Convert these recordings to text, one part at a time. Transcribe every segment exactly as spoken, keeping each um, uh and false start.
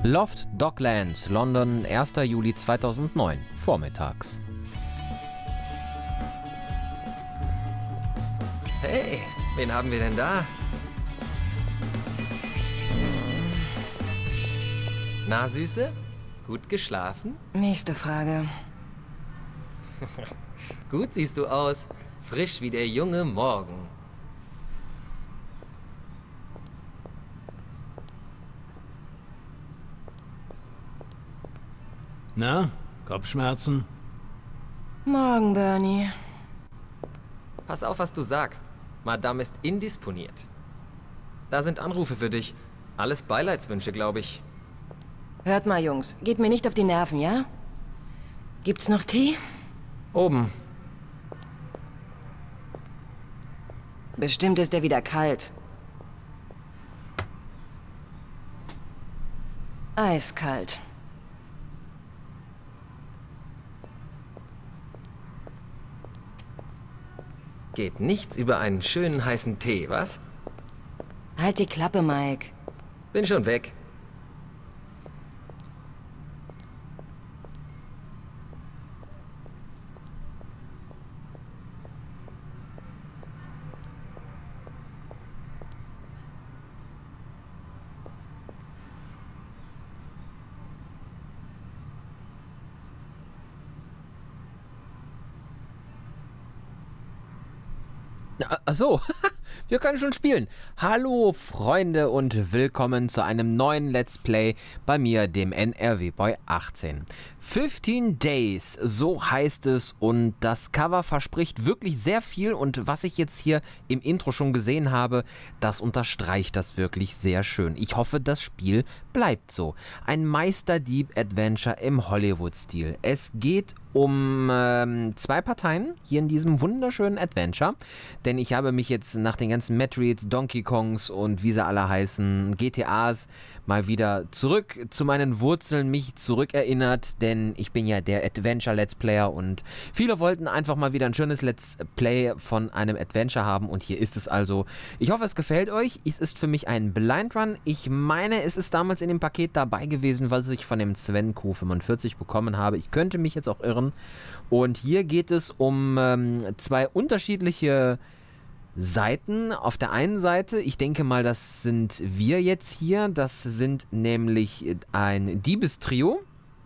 Loft Docklands, London, erster Juli zweitausendneun, vormittags. Hey, wen haben wir denn da? Na, Süße? Gut geschlafen? Nächste Frage. Gut siehst du aus. Frisch wie der junge Morgen. Na, Kopfschmerzen? Morgen, Bernie. Pass auf, was du sagst. Madame ist indisponiert. Da sind Anrufe für dich. Alles Beileidswünsche, glaube ich. Hört mal, Jungs. Geht mir nicht auf die Nerven, ja? Gibt's noch Tee? Oben. Bestimmt ist er wieder kalt. Eiskalt. Geht nichts über einen schönen heißen Tee, was? Halt die Klappe, Mike. Bin schon weg. Ach so, wir können schon spielen. Hallo Freunde und willkommen zu einem neuen Let's Play bei mir, dem N R W Boy achtzehn. fifteen Days, so heißt es, und das Cover verspricht wirklich sehr viel, und was ich jetzt hier im Intro schon gesehen habe, das unterstreicht das wirklich sehr schön. Ich hoffe, das Spiel bleibt so. Ein Meisterdieb-Adventure im Hollywood-Stil. Es geht um ähm, zwei Parteien hier in diesem wunderschönen Adventure, denn ich habe mich jetzt nach den ganzen Metroids, Donkey Kongs und wie sie alle heißen, G T As mal wieder zurück zu meinen Wurzeln mich zurückerinnert, denn ich bin ja der Adventure Let's Player und viele wollten einfach mal wieder ein schönes Let's Play von einem Adventure haben, und hier ist es also. Ich hoffe, es gefällt euch. Es ist für mich ein Blind Run. Ich meine, es ist damals in dem Paket dabei gewesen, was ich von dem Sven Q fünfundvierzig bekommen habe. Ich könnte mich jetzt auch irren. Und hier geht es um ähm, zwei unterschiedliche Seiten. Auf der einen Seite, ich denke mal, das sind wir jetzt hier. Das sind nämlich ein Diebestrio,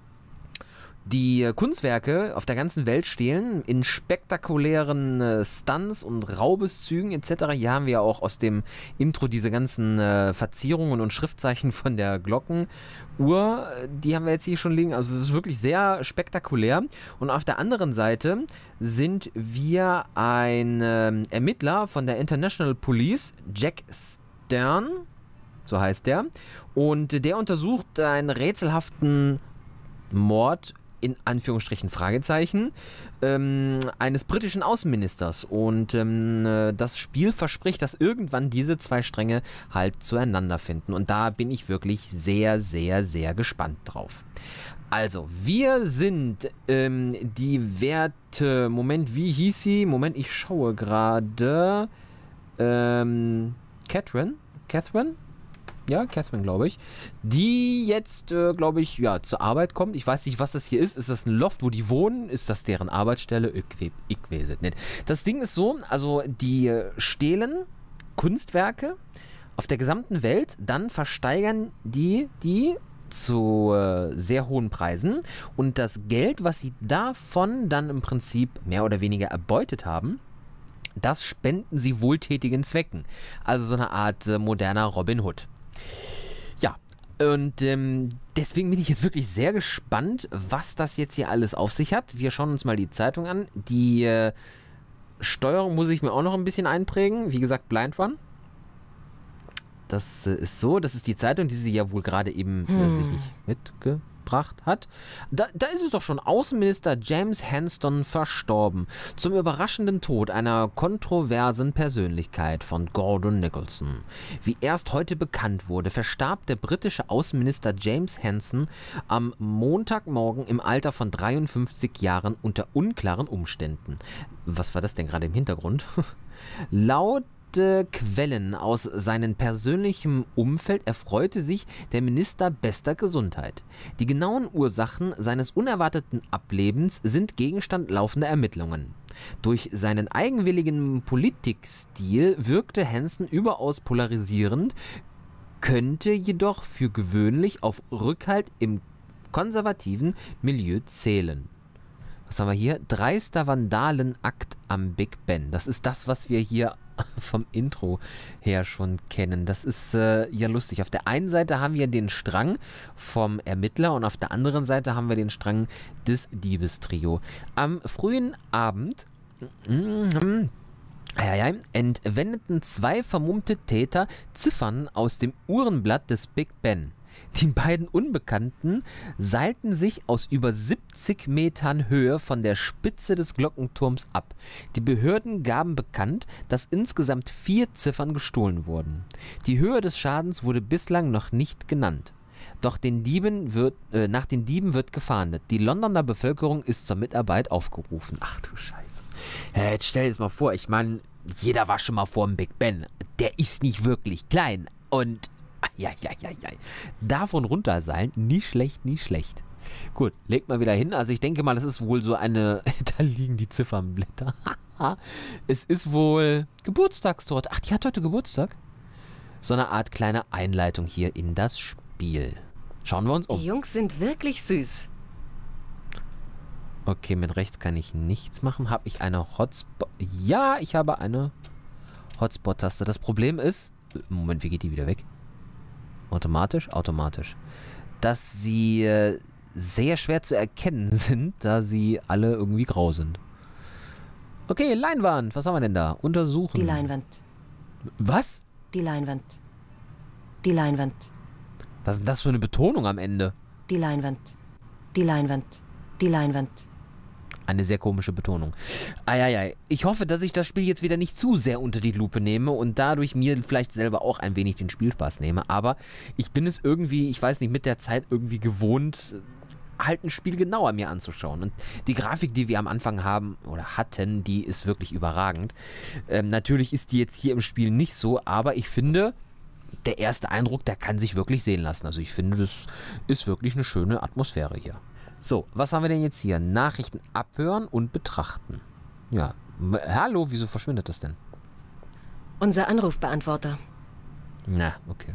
die Kunstwerke auf der ganzen Welt stehlen, in spektakulären äh, Stunts und Raubeszügen et cetera. Hier haben wir ja auch aus dem Intro diese ganzen äh, Verzierungen und Schriftzeichen von der Glockenuhr. Die haben wir jetzt hier schon liegen. Also es ist wirklich sehr spektakulär. Und auf der anderen Seite sind wir ein äh, Ermittler von der International Police, Jack Stern, so heißt der. Und der untersucht einen rätselhaften Mord, in Anführungsstrichen Fragezeichen, ähm, eines britischen Außenministers. Und ähm, das Spiel verspricht, dass irgendwann diese zwei Stränge halt zueinander finden. Und da bin ich wirklich sehr, sehr, sehr gespannt drauf. Also, wir sind ähm, die Werte... Moment, wie hieß sie? Moment, ich schaue gerade. Ähm, Catherine? Catherine? Ja, Catherine, glaube ich. Die jetzt, äh, glaube ich, ja, zur Arbeit kommt. Ich weiß nicht, was das hier ist. Ist das ein Loft, wo die wohnen? Ist das deren Arbeitsstelle? Ich, ich weiß es nicht. Das Ding ist so, also die stehlen Kunstwerke auf der gesamten Welt, dann versteigern die die zu äh, sehr hohen Preisen, und das Geld, was sie davon dann im Prinzip mehr oder weniger erbeutet haben, das spenden sie wohltätigen Zwecken. Also so eine Art äh, moderner Robin Hood. Ja, und ähm, deswegen bin ich jetzt wirklich sehr gespannt, was das jetzt hier alles auf sich hat. Wir schauen uns mal die Zeitung an. Die äh, Steuerung muss ich mir auch noch ein bisschen einprägen. Wie gesagt, Blind Run. Das äh, ist so, das ist die Zeitung, die sie ja wohl gerade eben hm. äh, sich nicht mitgebracht hat. Da, da ist es doch schon. Außenminister James Hanston verstorben. Zum überraschenden Tod einer kontroversen Persönlichkeit von Gordon Nicholson. Wie erst heute bekannt wurde, verstarb der britische Außenminister James Hanson am Montagmorgen im Alter von dreiundfünfzig Jahren unter unklaren Umständen. Was war das denn gerade im Hintergrund? Laut äh, Quellen aus seinem persönlichen Umfeld erfreute sich der Minister bester Gesundheit. Die genauen Ursachen seines unerwarteten Ablebens sind Gegenstand laufender Ermittlungen. Durch seinen eigenwilligen Politikstil wirkte Hansen überaus polarisierend, könnte jedoch für gewöhnlich auf Rückhalt im konservativen Milieu zählen. Was haben wir hier? Dreister Vandalenakt am Big Ben. Das ist das, was wir hier vom Intro her schon kennen. Das ist äh, ja lustig. Auf der einen Seite haben wir den Strang vom Ermittler und auf der anderen Seite haben wir den Strang des Diebestrio. Am frühen Abend mm, mm, entwendeten zwei vermummte Täter Ziffern aus dem Uhrenblatt des Big Ben. Die beiden Unbekannten seilten sich aus über siebzig Metern Höhe von der Spitze des Glockenturms ab. Die Behörden gaben bekannt, dass insgesamt vier Ziffern gestohlen wurden. Die Höhe des Schadens wurde bislang noch nicht genannt. Doch den Dieben wird, äh, nach den Dieben wird gefahndet. Die Londoner Bevölkerung ist zur Mitarbeit aufgerufen. Ach du Scheiße. Ja, jetzt stell dir das mal vor, ich meine, jeder war schon mal vor dem Big Ben. Der ist nicht wirklich klein und ja, ja, ja, ja. Davon runterseilen, nie schlecht, nie schlecht. Gut, legt mal wieder hin. Also ich denke mal, das ist wohl so eine... Da liegen die Ziffernblätter. Es ist wohl Geburtstagstorte. Ach, die hat heute Geburtstag? So eine Art kleine Einleitung hier in das Spiel. Schauen wir uns um. Die Jungs sind wirklich süß. Okay, mit rechts kann ich nichts machen. Habe ich eine Hotspot... Ja, ich habe eine Hotspot-Taste. Das Problem ist... Moment, wie geht die wieder weg? Automatisch? Automatisch. Dass sie äh, sehr schwer zu erkennen sind, da sie alle irgendwie grau sind. Okay, Leinwand. Was haben wir denn da? Untersuchen. Die Leinwand. Was? Die Leinwand. Die Leinwand. Was ist denn das für eine Betonung am Ende? Die Leinwand. Die Leinwand. Die Leinwand. Eine sehr komische Betonung. Eieiei. Ich hoffe, dass ich das Spiel jetzt wieder nicht zu sehr unter die Lupe nehme und dadurch mir vielleicht selber auch ein wenig den Spielspaß nehme. Aber ich bin es irgendwie, ich weiß nicht, mit der Zeit irgendwie gewohnt, halt ein Spiel genauer mir anzuschauen. Und die Grafik, die wir am Anfang haben oder hatten, die ist wirklich überragend. Ähm, natürlich ist die jetzt hier im Spiel nicht so, aber ich finde, der erste Eindruck, der kann sich wirklich sehen lassen. Also ich finde, das ist wirklich eine schöne Atmosphäre hier. So, was haben wir denn jetzt hier? Nachrichten abhören und betrachten. Ja, hallo, wieso verschwindet das denn? Unser Anrufbeantworter. Na, okay.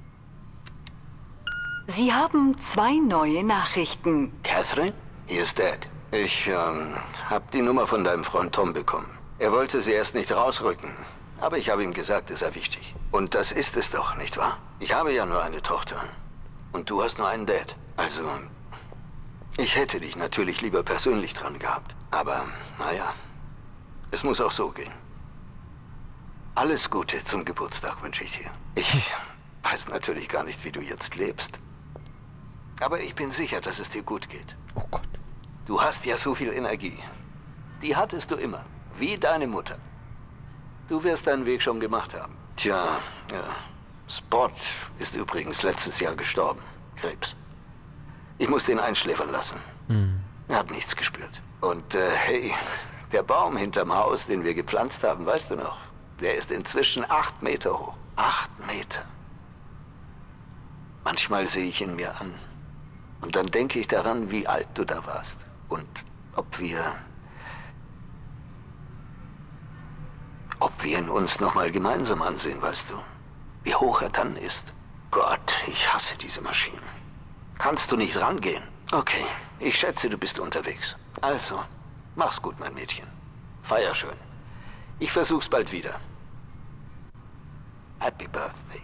Sie haben zwei neue Nachrichten. Catherine? Hier ist Dad. Ich, ähm, hab die Nummer von deinem Freund Tom bekommen. Er wollte sie erst nicht rausrücken, aber ich habe ihm gesagt, es sei wichtig. Und das ist es doch, nicht wahr? Ich habe ja nur eine Tochter. Und du hast nur einen Dad. Also... Ich hätte dich natürlich lieber persönlich dran gehabt. Aber, naja, es muss auch so gehen. Alles Gute zum Geburtstag wünsche ich dir. Ich weiß natürlich gar nicht, wie du jetzt lebst. Aber ich bin sicher, dass es dir gut geht. Oh Gott. Du hast ja so viel Energie. Die hattest du immer. Wie deine Mutter. Du wirst deinen Weg schon gemacht haben. Tja, ja. Spot ist übrigens letztes Jahr gestorben. Krebs. Ich musste ihn einschläfern lassen. Hm. Er hat nichts gespürt. Und äh, hey, der Baum hinterm Haus, den wir gepflanzt haben, weißt du noch? Der ist inzwischen acht Meter hoch. Acht Meter. Manchmal sehe ich ihn mir an. Und dann denke ich daran, wie alt du da warst. Und ob wir... Ob wir ihn uns nochmal gemeinsam ansehen, weißt du? Wie hoch er dann ist. Gott, ich hasse diese Maschinen. Kannst du nicht rangehen? Okay, ich schätze, du bist unterwegs. Also, mach's gut, mein Mädchen. Feier schön. Ich versuch's bald wieder. Happy Birthday.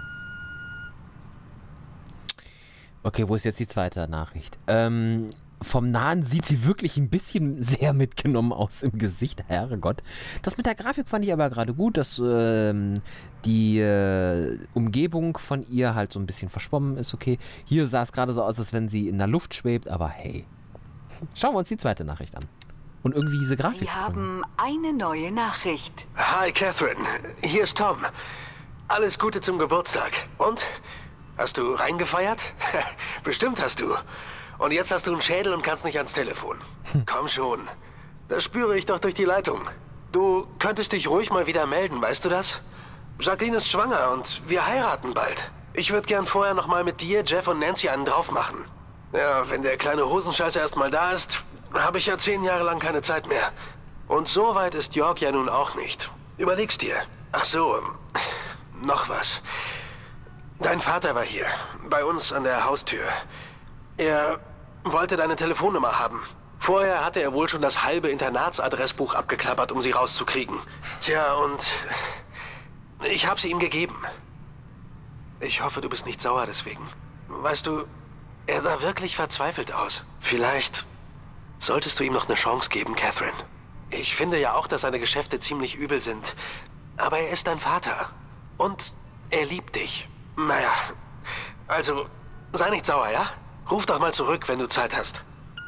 Okay, wo ist jetzt die zweite Nachricht? Ähm, vom Nahen sieht sie wirklich ein bisschen sehr mitgenommen aus im Gesicht, Herrgott. Das mit der Grafik fand ich aber gerade gut, dass ähm, die äh, Umgebung von ihr halt so ein bisschen verschwommen ist, okay. Hier sah es gerade so aus, als wenn sie in der Luft schwebt, aber hey. Schauen wir uns die zweite Nachricht an. Und irgendwie diese Grafik. Sie haben eine neue Nachricht. Hi, Catherine. Hier ist Tom. Alles Gute zum Geburtstag. Und? Hast du reingefeiert? Bestimmt hast du. Und jetzt hast du einen Schädel und kannst nicht ans Telefon. Komm schon. Das spüre ich doch durch die Leitung. Du könntest dich ruhig mal wieder melden, weißt du das? Jacqueline ist schwanger und wir heiraten bald. Ich würde gern vorher noch mal mit dir, Jeff und Nancy einen drauf machen. Ja, wenn der kleine Hosenscheißer erst mal da ist, habe ich ja zehn Jahre lang keine Zeit mehr. Und so weit ist York ja nun auch nicht. Überleg's dir. Ach so, ähm, noch was. Dein Vater war hier, bei uns an der Haustür. Er wollte deine Telefonnummer haben. Vorher hatte er wohl schon das halbe Internatsadressbuch abgeklappert, um sie rauszukriegen. Tja, und ich habe sie ihm gegeben. Ich hoffe, du bist nicht sauer deswegen. Weißt du, er sah wirklich verzweifelt aus. Vielleicht solltest du ihm noch eine Chance geben, Catherine. Ich finde ja auch, dass seine Geschäfte ziemlich übel sind. Aber er ist dein Vater. Und er liebt dich. Naja, also sei nicht sauer, ja? Ruf doch mal zurück, wenn du Zeit hast.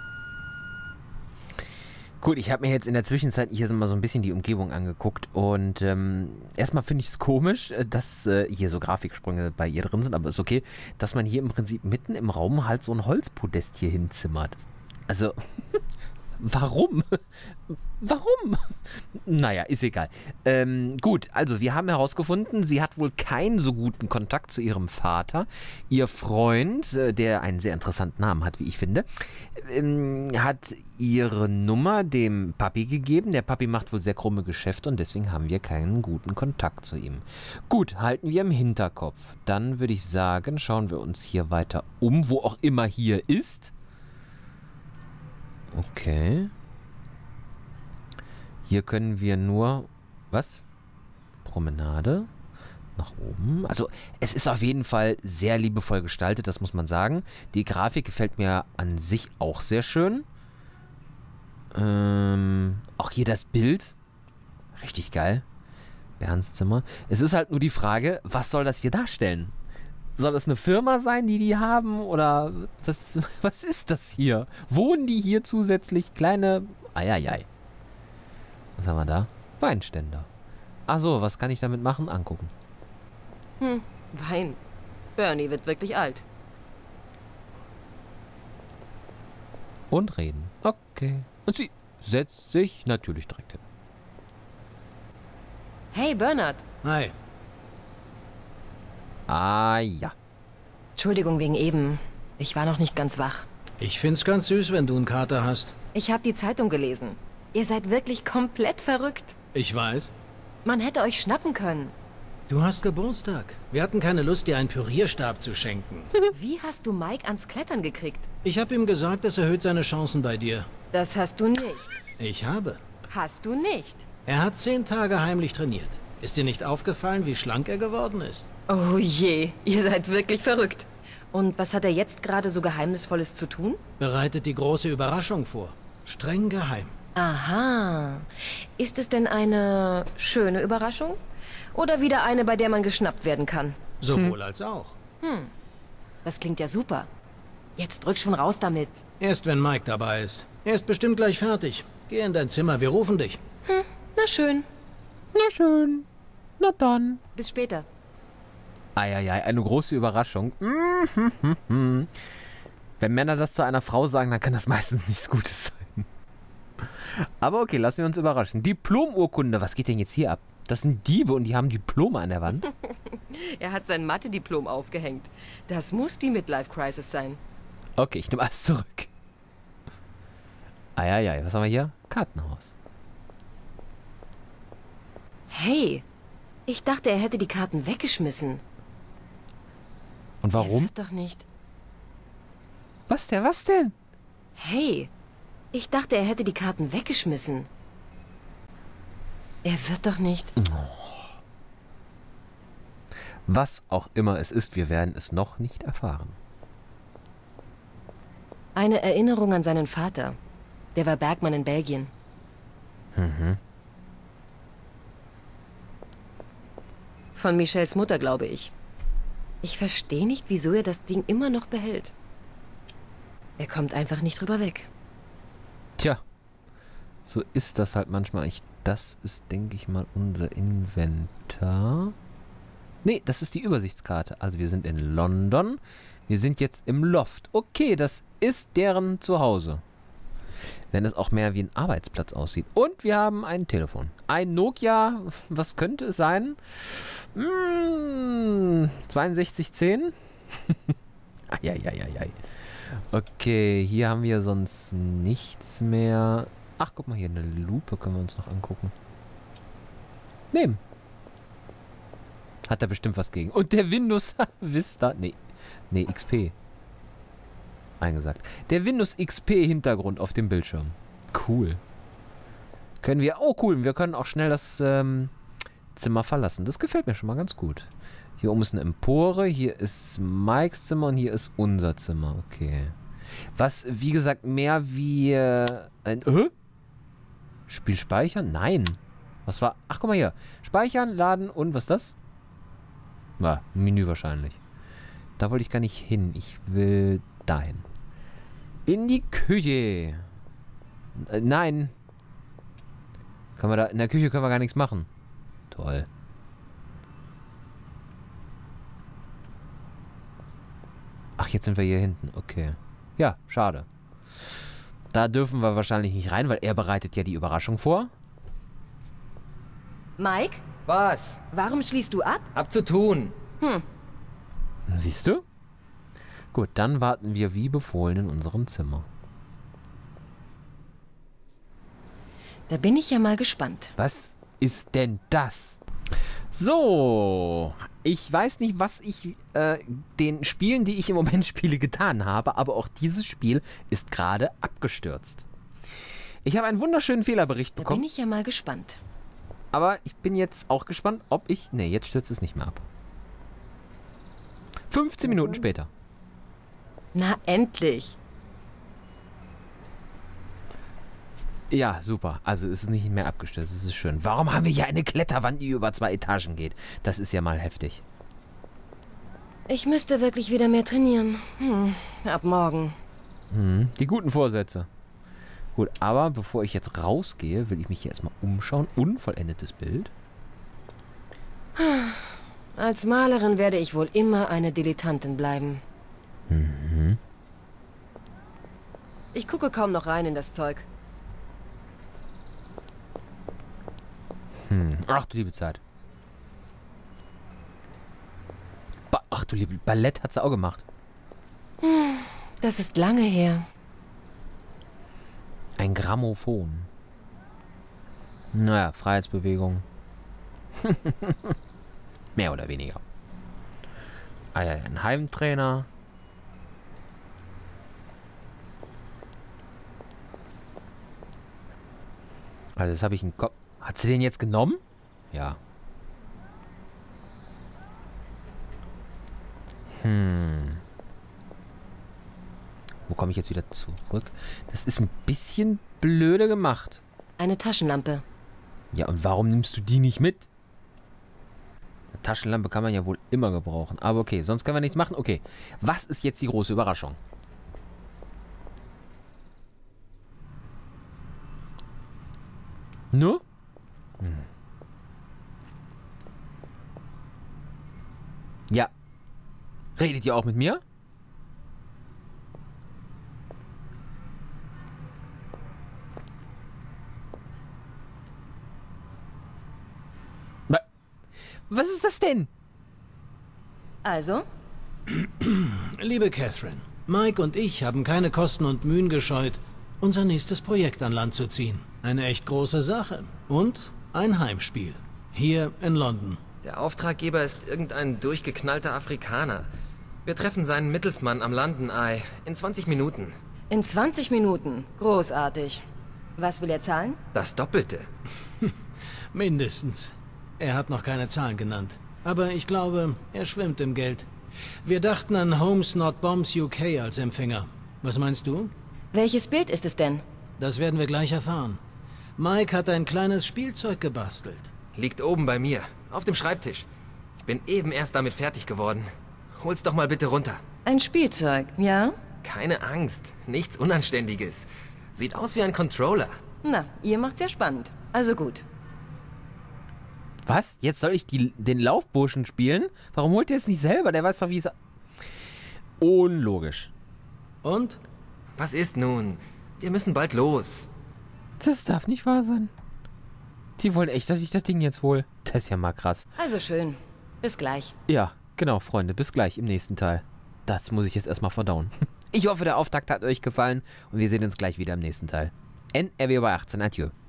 Gut, ich habe mir jetzt in der Zwischenzeit hier so mal so ein bisschen die Umgebung angeguckt und ähm, erstmal finde ich es komisch, dass äh, hier so Grafiksprünge bei ihr drin sind, aber ist okay, dass man hier im Prinzip mitten im Raum halt so ein Holzpodest hier hinzimmert. Also, warum? Warum? Naja, ist egal. Ähm, gut, also wir haben herausgefunden, sie hat wohl keinen so guten Kontakt zu ihrem Vater. Ihr Freund, äh, der einen sehr interessanten Namen hat, wie ich finde, ähm, hat ihre Nummer dem Papi gegeben. Der Papi macht wohl sehr krumme Geschäfte und deswegen haben wir keinen guten Kontakt zu ihm. Gut, halten wir im Hinterkopf. Dann würde ich sagen, schauen wir uns hier weiter um, wo auch immer hier ist. Okay. Hier können wir nur... Was? Promenade. Nach oben. Also, es ist auf jeden Fall sehr liebevoll gestaltet, das muss man sagen. Die Grafik gefällt mir an sich auch sehr schön. Ähm, auch hier das Bild. Richtig geil. Bernds Zimmer. Es ist halt nur die Frage, was soll das hier darstellen? Soll es eine Firma sein, die die haben? Oder was, was ist das hier? Wohnen die hier zusätzlich? Kleine... Eieiei. Was haben wir da? Weinständer. Ach so, was kann ich damit machen? Angucken. Hm, Wein. Bernie wird wirklich alt. Und reden. Okay. Und sie setzt sich natürlich direkt hin. Hey, Bernard. Hi. Ah, ja. Entschuldigung wegen eben. Ich war noch nicht ganz wach. Ich find's ganz süß, wenn du einen Kater hast. Ich habe die Zeitung gelesen. Ihr seid wirklich komplett verrückt. Ich weiß. Man hätte euch schnappen können. Du hast Geburtstag. Wir hatten keine Lust, dir einen Pürierstab zu schenken. Wie hast du Mike ans Klettern gekriegt? Ich habe ihm gesagt, es erhöht seine Chancen bei dir. Das hast du nicht. Ich habe. Hast du nicht. Er hat zehn Tage heimlich trainiert. Ist dir nicht aufgefallen, wie schlank er geworden ist? Oh je, ihr seid wirklich verrückt. Und was hat er jetzt gerade so Geheimnisvolles zu tun? Bereitet die große Überraschung vor. Streng geheim. Aha. Ist es denn eine schöne Überraschung? Oder wieder eine, bei der man geschnappt werden kann? Sowohl hm. als auch. Hm. Das klingt ja super. Jetzt drück schon raus damit. Erst wenn Mike dabei ist. Er ist bestimmt gleich fertig. Geh in dein Zimmer, wir rufen dich. Hm. Na schön. Na schön. Na dann. Bis später. Eieiei, eine große Überraschung. Wenn Männer das zu einer Frau sagen, dann kann das meistens nichts Gutes sein. Aber okay, lassen wir uns überraschen. Diplomurkunde, was geht denn jetzt hier ab? Das sind Diebe und die haben Diplome an der Wand. Er hat sein Mathe-Diplom aufgehängt. Das muss die Midlife-Crisis sein. Okay, ich nehme alles zurück. Eieiei, was haben wir hier? Kartenhaus. Hey, ich dachte, er hätte die Karten weggeschmissen. Und warum? Er wird doch nicht. Was denn, was denn? Hey, ich dachte, er hätte die Karten weggeschmissen. Er wird doch nicht. Was auch immer es ist, wir werden es noch nicht erfahren. Eine Erinnerung an seinen Vater. Der war Bergmann in Belgien. Mhm. Von Michels Mutter, glaube ich. Ich verstehe nicht, wieso er das Ding immer noch behält. Er kommt einfach nicht drüber weg. Tja, so ist das halt manchmal. Ich, das ist, denke ich mal, unser Inventar. Nee, das ist die Übersichtskarte. Also wir sind in London. Wir sind jetzt im Loft. Okay, das ist deren Zuhause. Wenn es auch mehr wie ein Arbeitsplatz aussieht. Und wir haben ein Telefon. Ein Nokia, was könnte es sein? Hm, zweiundsechzig zehn? Eieieiei. Okay, hier haben wir sonst nichts mehr. Ach, guck mal hier, eine Lupe können wir uns noch angucken. Nehmen. Hat er bestimmt was gegen. Und der Windows Vista. Nee. Nee, X P. Eingesagt. Der Windows X P Hintergrund auf dem Bildschirm. Cool. Können wir. Oh, cool. Wir können auch schnell das ähm, Zimmer verlassen. Das gefällt mir schon mal ganz gut. Hier oben ist eine Empore. Hier ist Mikes Zimmer und hier ist unser Zimmer. Okay. Was, wie gesagt, mehr wie äh, ein. Äh? Spiel speichern? Nein. Was war. Ach, guck mal hier. Speichern, laden und was ist das? Ja, Menü wahrscheinlich. Da wollte ich gar nicht hin. Ich will dahin. In die Küche. Äh, nein. Können wir da. In der Küche können wir gar nichts machen. Toll. Ach, jetzt sind wir hier hinten. Okay. Ja, schade. Da dürfen wir wahrscheinlich nicht rein, weil er bereitet ja die Überraschung vor. Mike? Was? Warum schließt du ab? Hab zu tun. Hm. Siehst du? Gut, dann warten wir wie befohlen in unserem Zimmer. Da bin ich ja mal gespannt. Was ist denn das? So, ich weiß nicht, was ich äh, den Spielen, die ich im Moment spiele, getan habe, aber auch dieses Spiel ist gerade abgestürzt. Ich habe einen wunderschönen Fehlerbericht Da bekommen. bin ich ja mal gespannt. Aber ich bin jetzt auch gespannt, ob ich... Ne, jetzt stürzt es nicht mehr ab. fünfzehn Minuten später. Na, endlich. Ja, super. Also es ist nicht mehr abgestürzt. Es ist schön. Warum haben wir hier eine Kletterwand, die über zwei Etagen geht? Das ist ja mal heftig. Ich müsste wirklich wieder mehr trainieren. Hm, ab morgen. Hm, die guten Vorsätze. Gut, aber bevor ich jetzt rausgehe, will ich mich hier erstmal umschauen. Unvollendetes Bild. Als Malerin werde ich wohl immer eine Dilettantin bleiben. Mhm. Ich gucke kaum noch rein in das Zeug. Hm. Ach du liebe Zeit. Ba Ach du liebe... Ballett hat sie auch gemacht. Das ist lange her. Ein Grammophon. Naja, Freiheitsbewegung. Mehr oder weniger. Ah ja, ein Heimtrainer. Also das habe ich einen Kopf... Hat sie den jetzt genommen? Ja. Hm. Wo komme ich jetzt wieder zurück? Das ist ein bisschen blöde gemacht. Eine Taschenlampe. Ja, und warum nimmst du die nicht mit? Eine Taschenlampe kann man ja wohl immer gebrauchen. Aber okay, sonst können wir nichts machen. Okay, was ist jetzt die große Überraschung? Nur? Hm. Ja. Redet ihr auch mit mir? Was ist das denn? Also? Liebe Catherine, Mike und ich haben keine Kosten und Mühen gescheut, unser nächstes Projekt an Land zu ziehen. Eine echt große Sache. Und ein Heimspiel. Hier in London. Der Auftraggeber ist irgendein durchgeknallter Afrikaner. Wir treffen seinen Mittelsmann am London Eye in zwanzig Minuten. In zwanzig Minuten. Großartig. Was will er zahlen? Das Doppelte. Mindestens. Er hat noch keine Zahlen genannt. Aber ich glaube, er schwimmt im Geld. Wir dachten an Homes Not Bombs U K als Empfänger. Was meinst du? Welches Bild ist es denn? Das werden wir gleich erfahren. Mike hat ein kleines Spielzeug gebastelt. Liegt oben bei mir, auf dem Schreibtisch. Ich bin eben erst damit fertig geworden. Hol's doch mal bitte runter. Ein Spielzeug, ja? Keine Angst, nichts Unanständiges. Sieht aus wie ein Controller. Na, ihr macht's ja spannend. Also gut. Was? Jetzt soll ich die, den Laufburschen spielen? Warum holt ihr es nicht selber? Der weiß doch, wie es... Unlogisch. Und? Was ist nun? Wir müssen bald los. Das darf nicht wahr sein. Die wollen echt, dass ich das Ding jetzt hole. Das ist ja mal krass. Also schön. Bis gleich. Ja, genau, Freunde. Bis gleich im nächsten Teil. Das muss ich jetzt erstmal verdauen. Ich hoffe, der Auftakt hat euch gefallen und wir sehen uns gleich wieder im nächsten Teil. N R W bei achtzehn, adieu.